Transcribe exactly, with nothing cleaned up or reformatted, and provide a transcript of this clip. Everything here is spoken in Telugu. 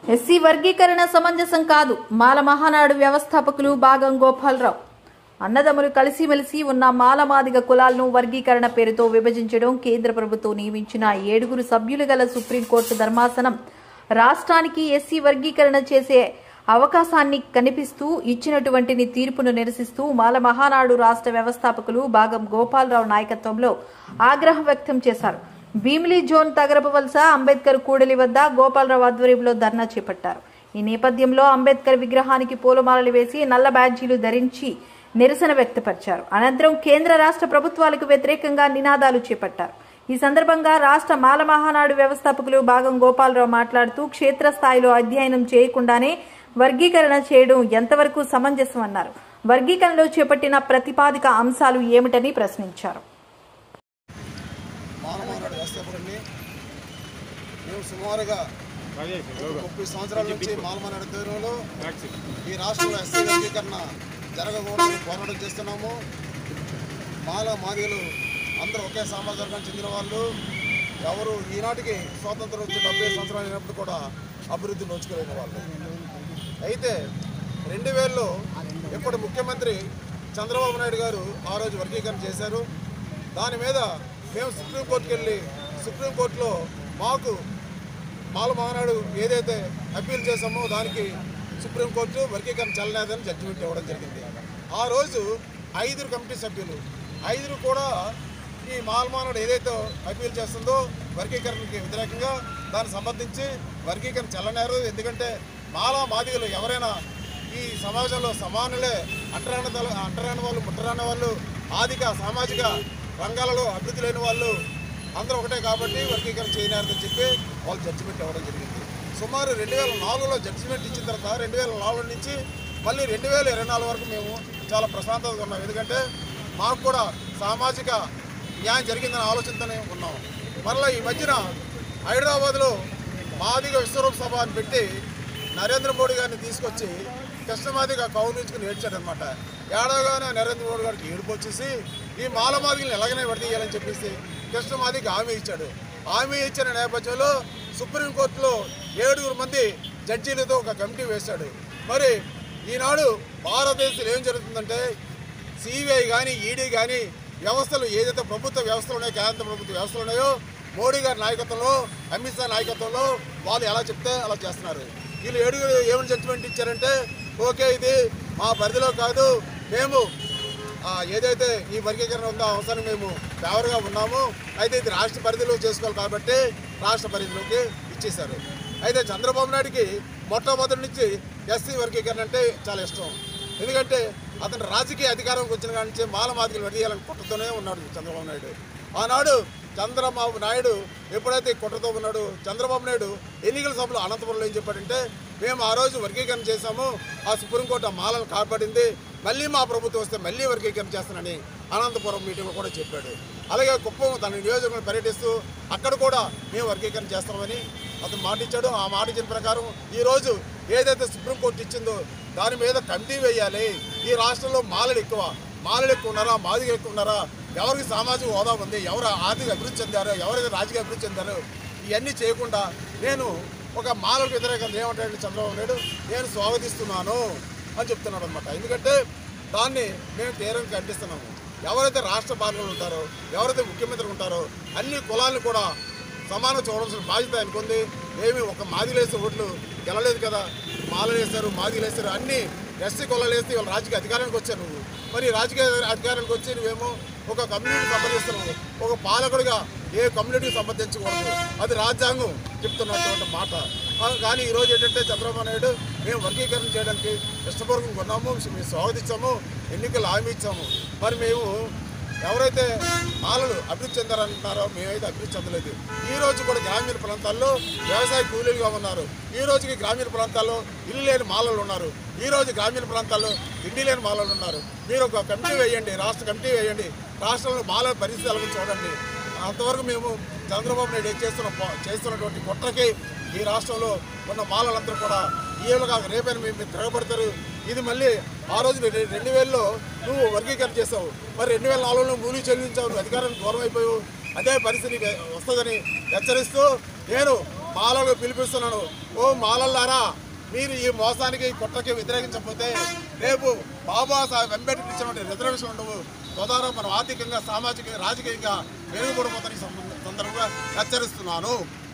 ఎస్సీ వర్గీకరణ సమంజసం కాదు. మాల మహానాడు వ్యవస్థాపకులు బాగం గోపాలరావు. అన్నదమ్ములు కలిసిమెలిసి ఉన్న మాల మాదిగ కులాలను వర్గీకరణ పేరుతో విభజించడం కేంద్ర ప్రభుత్వం నియమించిన ఏడుగురు సభ్యులు గల సుప్రీంకోర్టు ధర్మాసనం రాష్ట్రానికి ఎస్సీ వర్గీకరణ చేసే అవకాశాన్ని కనిపిస్తూ ఇచ్చినటువంటి తీర్పును నిరసిస్తూ మాల మహానాడు రాష్ట్ర వ్యవస్థాపకులు బాగం గోపాలరావు నాయకత్వంలో ఆగ్రహం వ్యక్తం చేశారు. భీమిలి జోన్ తగరపవలస అంబేద్కర్ కూడలి వద్ద గోపాలరావు ఆధ్వర్యంలో ధర్నా చేపట్టారు. ఈ నేపథ్యంలో అంబేద్కర్ విగ్రహానికి పూలమాలలు వేసి నల్ల బ్యాడ్జీలు ధరించి నిరసన వ్యక్తపరిచారు. అనంతరం కేంద్ర రాష్ట్ర ప్రభుత్వాలకు వ్యతిరేకంగా నినాదాలు చేపట్టారు. ఈ సందర్భంగా రాష్ట్ర మాల మహానాడు వ్యవస్థాపకులు బాగం గోపాలరావు మాట్లాడుతూ క్షేత్రస్థాయిలో అధ్యయనం చేయకుండానే వర్గీకరణ చేయడం ఎంతవరకు సమంజసం అన్నారు. వర్గీకరణలో చేపట్టిన ప్రతిపాదిక అంశాలు ఏమిటని ప్రశ్నించారు. మేము సుమారుగా ముప్పై సంవత్సరాల నుంచి మాలమనాడు తీరులో ఈ రాష్ట్రంలో ఎస్సీ వర్గీకరణ జరగకూడదని పోరాటం చేస్తున్నాము. మాల మాదిగలు అందరూ ఒకే సామాజిక వర్గానికి చెందిన వాళ్ళు. ఎవరు ఈనాటికి స్వాతంత్రం వచ్చి డెబ్బై సంవత్సరాలు అయినప్పుడు కూడా అభివృద్ధి నోచుకోలేని వాళ్ళు. అయితే రెండు వేలలో ఇప్పటి ముఖ్యమంత్రి చంద్రబాబు నాయుడు గారు ఆ రోజు వర్గీకరణ చేశారు. దాని మీద మేము సుప్రీంకోర్టుకి వెళ్ళి సుప్రీంకోర్టులో మాకు మాల మహానాడు ఏదైతే అప్పీల్ చేసామో దానికి సుప్రీంకోర్టు వర్గీకరణ చెల్లలేదని జడ్జిమెంట్ ఇవ్వడం జరిగింది. ఆ రోజు ఐదుగురు కమిటీ సభ్యులు ఐదుగురు కూడా ఈ మాల మహానాడు ఏదైతే అప్పీల్ చేస్తుందో వర్గీకరణకి వ్యతిరేకంగా దానికి సంబంధించి వర్గీకరణ చెల్లనేరు. ఎందుకంటే మాల మాదిగలు ఎవరైనా ఈ సమాజంలో సమానులే, అంటరాని అంటరాని వాళ్ళు, ముట్టరాని వాళ్ళు, ఆర్థిక సామాజిక రంగాలలో అభివృద్ధి లేని వాళ్ళు అందరూ ఒకటే కాబట్టి వర్గీకరణ చేయలేరని చెప్పి వాళ్ళు జడ్జిమెంట్ ఇవ్వడం జరిగింది. సుమారు రెండు వేల నాలుగులో జడ్జిమెంట్ ఇచ్చిన తర్వాత రెండు వేల నాలుగు నుంచి మళ్ళీ రెండు వేల ఇరవై నాలుగు వరకు మేము చాలా ప్రశాంతంగా ఉన్నాం. ఎందుకంటే మాకు కూడా సామాజిక న్యాయం జరిగిందనే ఆలోచనతోనే ఉన్నాం. మరలా ఈ మధ్యన హైదరాబాద్లో మాదిగ విశ్వరూప సభ అని పెట్టి నరేంద్ర మోడీ గారిని తీసుకొచ్చి కృష్ణమాదిగా కౌలించుకుని ఏడ్చాడనమాట. ఏడవగానే నరేంద్ర మోడీ గారికి ఏడుపు వచ్చేసి ఈ మాల మాదిగలను ఎలాగనే విడదీయాలని చెప్పేసి కృష్ణమాదికి హామీ ఇచ్చాడు. హామీ ఇచ్చిన నేపథ్యంలో సుప్రీంకోర్టులో ఏడుగురు మంది జడ్జీలతో ఒక కమిటీ వేశాడు. మరి ఈనాడు భారతదేశంలో ఏం జరుగుతుందంటే సిబిఐ కానీ ఈడీ కానీ వ్యవస్థలు ఏదైతే ప్రభుత్వ వ్యవస్థలు ఉన్నాయో, కేంద్ర ప్రభుత్వ వ్యవస్థలు ఉన్నాయో, మోడీ గారి నాయకత్వంలో, అమిత్ షా నాయకత్వంలో వాళ్ళు ఎలా చెప్తే అలా చేస్తున్నారు. వీళ్ళు ఏడుగురు ఏమైనా జడ్జిమెంట్ ఇచ్చారంటే ఓకే ఇది మా పరిధిలో కాదు, మేము ఏదైతే ఈ వర్గీకరణ ఉందో అవసరం మేము ఫేవర్గా ఉన్నాము, అయితే ఇది రాష్ట్ర పరిధిలో చేసుకోవాలి కాబట్టి రాష్ట్ర పరిధిలోకి ఇచ్చేశారు. అయితే చంద్రబాబు నాయుడికి మొట్టమొదటి నుంచి ఎస్సీ వర్గీకరణ అంటే చాలా ఇష్టం. ఎందుకంటే అతను రాజకీయ అధికారంకి వచ్చిన కాడి నుంచి మాల మాదిగలు విడదీయాలని కుట్రతోనే ఉన్నాడు చంద్రబాబు నాయుడు. ఆనాడు చంద్రబాబు నాయుడు ఎప్పుడైతే కుట్రతో ఉన్నాడు, చంద్రబాబు నాయుడు ఎన్నికల సభలో అనంతపురంలో ఏం చెప్పాడంటే మేము ఆ రోజు వర్గీకరణ చేశాము, ఆ సుప్రీంకోర్టు ఆ మాలను కాపాడింది, మళ్ళీ మా ప్రభుత్వం వస్తే మళ్ళీ వర్గీకరణ చేస్తానని అనంతపురం మీటింగ్లో కూడా చెప్పాడు. అలాగే కుప్పం తన నియోజకవర్గం పర్యటిస్తూ అక్కడ కూడా మేము వర్గీకరణ చేస్తామని అతను మాట ఇచ్చాడు. ఆ మాట ఇచ్చిన ప్రకారం ఈరోజు ఏదైతే సుప్రీంకోర్టు ఇచ్చిందో దాని మీద కమిటీ వేయాలి. ఈ రాష్ట్రంలో మాలలు ఎక్కువ మాలలు ఎక్కువ ఉన్నారా, మాదిగలు ఎక్కువ ఉన్నారా, ఎవరికి సామాజిక హోదా ఉంది, ఎవరు ఆర్థిక అభివృద్ధి చెందారో, ఎవరైతే రాజకీయ అభివృద్ధి చెందారో ఇవన్నీ చేయకుండా నేను ఒక మాలకు వ్యతిరేకంగా ఏమంటాడు చంద్రబాబు నాయుడు నేను స్వాగతిస్తున్నాను అని చెప్తున్నాడు అనమాట. ఎందుకంటే దాన్ని మేము తీవ్రంగా ఖండిస్తున్నాము. ఎవరైతే రాష్ట్ర పాలకులు ఉంటారో, ఎవరైతే ముఖ్యమంత్రి ఉంటారో అన్ని కులాలను కూడా సమానం చూడాల్సిన బాధ్యత అనుకుంది. ఏమి ఒక మాదిలేసే ఓట్లు గెలలేదు కదా, మాలలు వేస్తారు, మాదిలు వేస్తారు, అన్ని ఎస్సీ కులాలు వేస్తే వాళ్ళు రాజకీయ అధికారానికి వచ్చారు. నువ్వు మరి రాజకీయ అధికారానికి వచ్చి నువ్వేమో ఒక కమ్యూనిటీకి సంబంధిస్తున్నావు. ఒక పాలకుడిగా ఏ కమ్యూనిటీకి సంబంధించకూడదు, అది రాజ్యాంగం చెప్తున్నటువంటి మాట. కానీ ఈరోజు ఏంటంటే చంద్రబాబు నాయుడు మేము వర్గీకరణ చేయడానికి ఇష్టపూర్వకంగా ఉన్నాము, మేము స్వాగతించాము, ఎన్నికలు హామీ ఇచ్చాము. మరి మేము ఎవరైతే మాలలు అభివృద్ధి చెందారంటున్నారో మేమైతే అభివృద్ధి చెందలేదు. ఈ రోజు కూడా గ్రామీణ ప్రాంతాల్లో వ్యవసాయ కూలీలుగా ఉన్నారు. ఈ రోజుకి గ్రామీణ ప్రాంతాల్లో ఇల్లు లేని మాలలు ఉన్నారు. ఈ రోజు గ్రామీణ ప్రాంతాల్లో ఇంటి లేని మాలలు ఉన్నారు. మీరు ఒక కమిటీ వేయండి, రాష్ట్ర కమిటీ వేయండి, రాష్ట్రంలో మాలల పరిస్థితి ఎలా చూడండి. అంతవరకు మేము చంద్రబాబు నాయుడు ఏం చేస్తున్న చేస్తున్నటువంటి కుట్రకి ఈ రాష్ట్రంలో ఉన్న మాలలందరూ కూడా ఏళ్ళుగా రేపైనా మేము తిరగబడతారు. ఇది మళ్ళీ ఆ రోజు రెండు వేలలో నువ్వు వర్గీకరణ చేసావు, మరి రెండు వేల నాలుగులో మూలీ చెల్లించావు, నువ్వు అధికారానికి దూరం అయిపోయావు. అదే పరిస్థితి వస్తుందని హెచ్చరిస్తూ నేను మాలలు పిలిపిస్తున్నాను. ఓ మాలల్లారా, మీరు ఈ మోసానికి కుట్రకి వ్యతిరేకించకపోతే రేపు బాబాసాహెబ్ అంబేద్కర్ ఇచ్చినటువంటి రిజర్వేషన్ ఉండవు. తద్వారా మనం ఆర్థికంగా, సామాజికంగా, రాజకీయంగా మెరుగుపడిపోతానికి సందర్భంగా హెచ్చరిస్తున్నాను.